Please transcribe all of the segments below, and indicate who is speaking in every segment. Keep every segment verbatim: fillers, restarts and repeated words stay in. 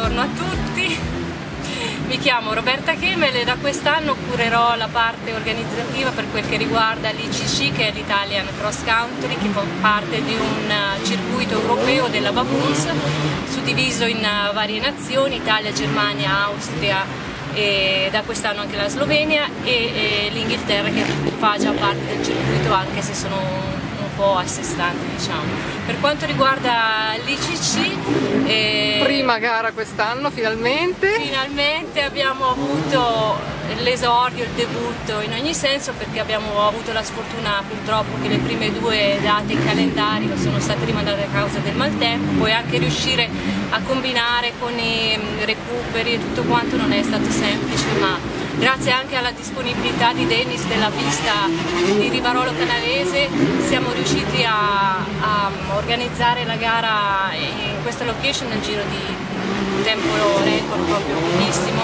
Speaker 1: buongiorno a tutti, mi chiamo Roberta Chemel e da quest'anno curerò la parte organizzativa per quel che riguarda l'I C C, che è l'Italian Cross Country, che fa parte di un circuito europeo della Baboons, suddiviso in varie nazioni, Italia, Germania, Austria e da quest'anno anche la Slovenia e, e l'Inghilterra, che fa già parte del circuito anche se sono un po' a sé stanti, diciamo. Per quanto riguarda l'I C C, eh,
Speaker 2: prima gara quest'anno finalmente
Speaker 1: finalmente abbiamo avuto l'esordio, il debutto in ogni senso, perché abbiamo avuto la sfortuna purtroppo che le prime due date in calendario sono state rimandate a causa del maltempo, poi anche riuscire a combinare con i recuperi e tutto quanto non è stato semplice, ma grazie anche alla disponibilità di Dennis della pista di Rivarolo Canavese siamo riusciti a, a organizzare la gara in questa location nel giro di tempo record, proprio pochissimo.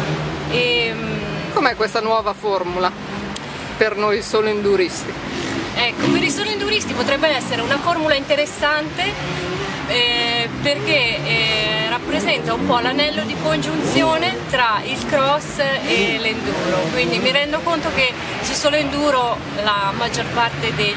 Speaker 1: E,
Speaker 2: com'è questa nuova formula per noi solo enduristi?
Speaker 1: Ecco, per i solo enduristi potrebbe essere una formula interessante, Eh, perché eh, rappresenta un po' l'anello di congiunzione tra il cross e l'enduro, quindi mi rendo conto che su solo enduro la maggior parte del,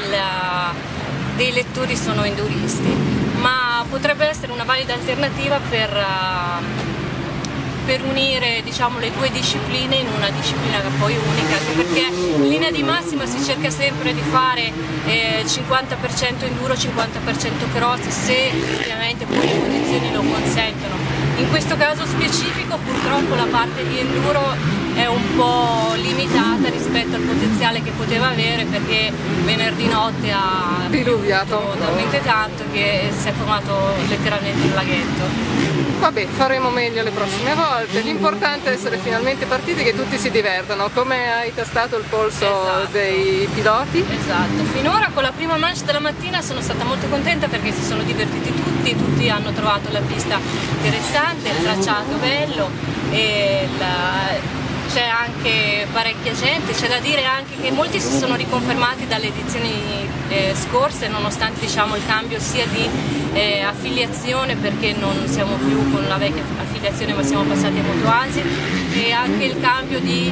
Speaker 1: dei lettori sono enduristi, ma potrebbe essere una valida alternativa per, uh, per unire, diciamo, le due discipline in una disciplina poi unica, anche perché in linea di massima si cerca sempre di fare eh, cinquanta per cento enduro, cinquanta per cento cross, se ovviamente poi le condizioni lo consentono. In questo caso specifico purtroppo la parte di enduro è un po' limitata rispetto al potenziale che poteva avere, perché venerdì notte ha
Speaker 2: diluviato
Speaker 1: talmente tanto che si è formato letteralmente un laghetto.
Speaker 2: Vabbè, faremo meglio le prossime volte, l'importante è essere finalmente partiti, che tutti si divertano. Come hai tastato il polso esatto. dei piloti?
Speaker 1: Esatto, finora con la prima manche della mattina sono stata molto contenta perché si sono divertiti tutti, tutti hanno trovato la pista interessante, il tracciato bello e la... c'è anche parecchia gente, c'è da dire anche che molti si sono riconfermati dalle edizioni eh, scorse, nonostante, diciamo, il cambio sia di eh, affiliazione, perché non siamo più con la vecchia affiliazione ma siamo passati a Motoasi, e anche il cambio di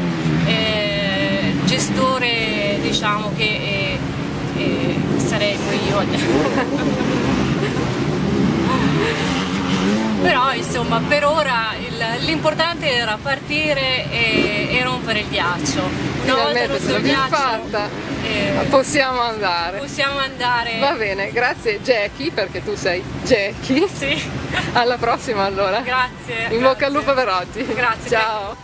Speaker 1: eh, gestore, diciamo, che eh, eh, sarei io. Però insomma per ora l'importante era partire e, e rompere il ghiaccio.
Speaker 2: Finalmente ce l'abbiamo fatta, eh, possiamo andare.
Speaker 1: Possiamo andare.
Speaker 2: Va bene, grazie Jackie, perché tu sei Jackie.
Speaker 1: Sì.
Speaker 2: Alla prossima allora.
Speaker 1: Grazie.
Speaker 2: In
Speaker 1: grazie.
Speaker 2: bocca al lupo per oggi.
Speaker 1: Grazie.
Speaker 2: Ciao.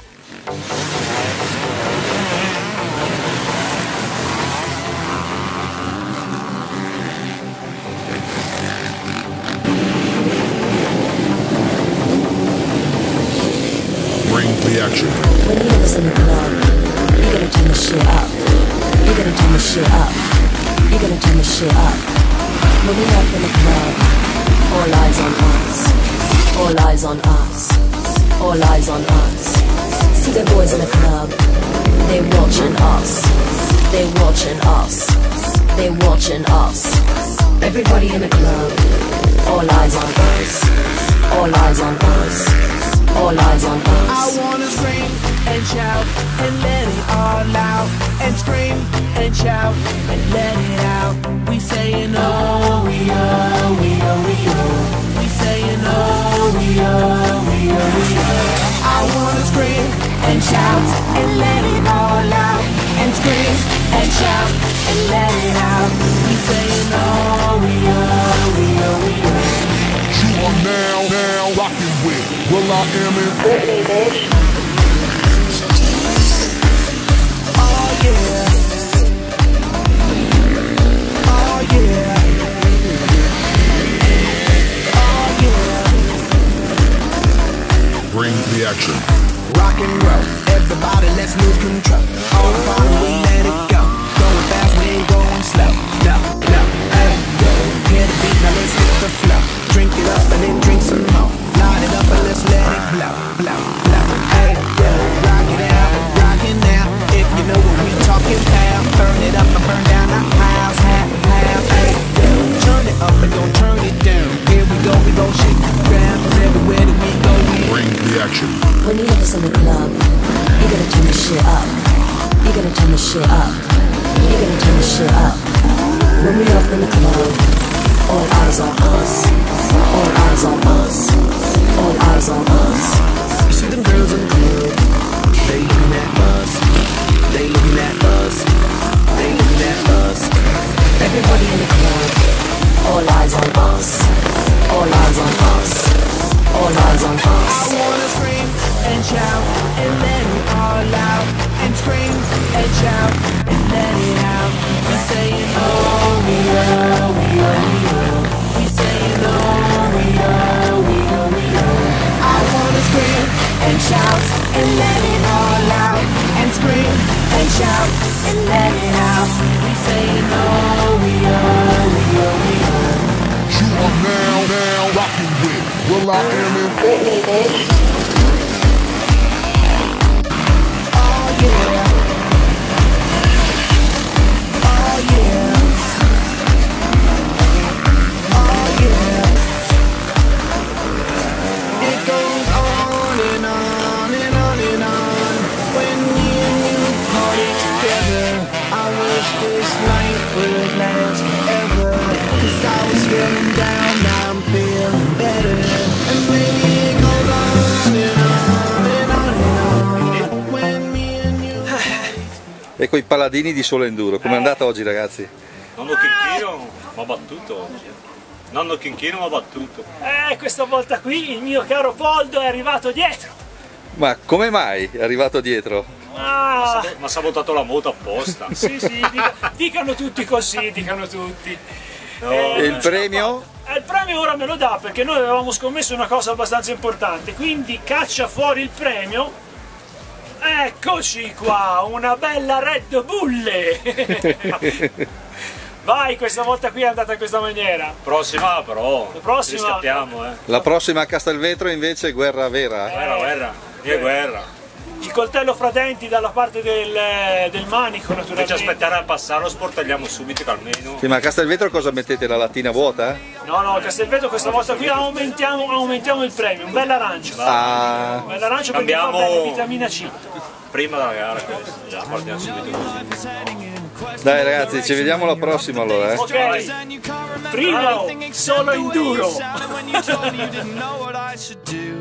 Speaker 3: The action.
Speaker 4: When you have us in the club, you gotta turn the shit up. You gotta turn the shit up. You gotta turn the shit up. When we up in the club, all eyes on us. All eyes on us. All eyes on us. See the boys in the club, they watching us. They watching us. They watching us. Everybody in the club, all eyes on us. All eyes on us. All eyes on us.
Speaker 5: I wanna scream and shout and let it all out. And scream and shout and let it out. We saying oh, we oh, we oh, we oh. We saying oh, we oh, we oh, we oh. I wanna scream and shout and let it all out. And scream and shout and let it out. We saying oh, we oh, we oh, we oh.
Speaker 3: You are now, now rocking with Will I Am in
Speaker 4: Britney, bitch.
Speaker 5: Oh yeah. Oh yeah. Oh yeah.
Speaker 3: Bring the action.
Speaker 5: Rock and roll, everybody let's lose control. All fun, we let it go. Going fast, we ain't going slow. No, no, hey, yo. Hear the beat, now let's hit the flow. Drink it up and then drink some more. Light it up and let's let it blow, blow, blow. Hey, yo, rock it out, rock it now. If you know what we talking about, burn it up and burn down the house, half, half. Hey, yo, turn it up and don't turn it down. Here we go, we gon' shake the ground, 'cause everywhere that we go,
Speaker 4: in the club, you gotta turn the shit up. You gotta turn the shit up. You gotta turn the shit up. When we up in the club, all eyes on us. All eyes on us. All eyes on us.
Speaker 5: You see them girls in the club, they looking at us. They looking at us. They looking at us.
Speaker 4: Everybody in the club, all eyes on us. All eyes on us. All eyes on us.
Speaker 5: I wanna scream and shout and let it all out. And scream and shout and let it out. We saying oh we oh we oh we oh. We saying oh we oh we oh we oh. I wanna scream and shout and let it all out. And scream and shout and let it out. We saying oh we oh we oh we oh.
Speaker 3: You are now, now rocking with Will I Am in
Speaker 4: Britney, bitch.
Speaker 5: Oh yeah. Oh yeah. Oh yeah. It goes on and on and on and on. When me and you party together, I wish this night would last forever. Cause I was feeling down, now I'm feeling better. And maybe it goes on and on and on and on. When me and you
Speaker 6: Ecco i paladini di Solo Enduro. Com'è andata oggi, ragazzi?
Speaker 7: Nonno Chinchino mi ha battuto oggi. Nonno Chinchino mi ha battuto.
Speaker 8: Eh, questa volta qui il mio caro Poldo è arrivato dietro.
Speaker 6: Ma come mai è arrivato dietro?
Speaker 8: Ah,
Speaker 7: Mi ha sabotato la moto apposta.
Speaker 8: sì, sì, dica- dicano tutti così, dicano tutti.
Speaker 7: No.
Speaker 8: Eh,
Speaker 6: E il
Speaker 8: non ce la
Speaker 6: premio?
Speaker 8: fa. Eh, il premio ora me lo dà perché noi avevamo scommesso una cosa abbastanza importante, quindi caccia fuori il premio. Eccoci qua, una bella Red Bull. Vai, questa volta qui è andata in questa maniera.
Speaker 7: Prossima però.
Speaker 8: La prossima-
Speaker 7: Ci scappiamo, eh.
Speaker 6: La prossima a Castelvetro invece è guerra vera.
Speaker 7: Guerra, guerra. Che guerra.
Speaker 8: Il coltello fra denti dalla parte del, del manico,
Speaker 7: Invece
Speaker 8: naturalmente.
Speaker 7: aspettare a passare lo sportelliamo subito che almeno.
Speaker 6: Sì, ma a Castelvetro cosa mettete? La lattina vuota?
Speaker 8: No, no, Castelvetro questa volta qui aumentiamo, aumentiamo il premio, un bel arancio.
Speaker 6: Ah,
Speaker 8: Un bel arancio perché fa
Speaker 7: Cambiamo-
Speaker 8: bene vitamina C.
Speaker 7: Prima della gara questo. Già partiamo subito così.
Speaker 6: dai ragazzi, ci vediamo alla prossima allora, eh.
Speaker 8: Ok, primo solo enduro.
Speaker 5: when you told me you didn't know what I should do.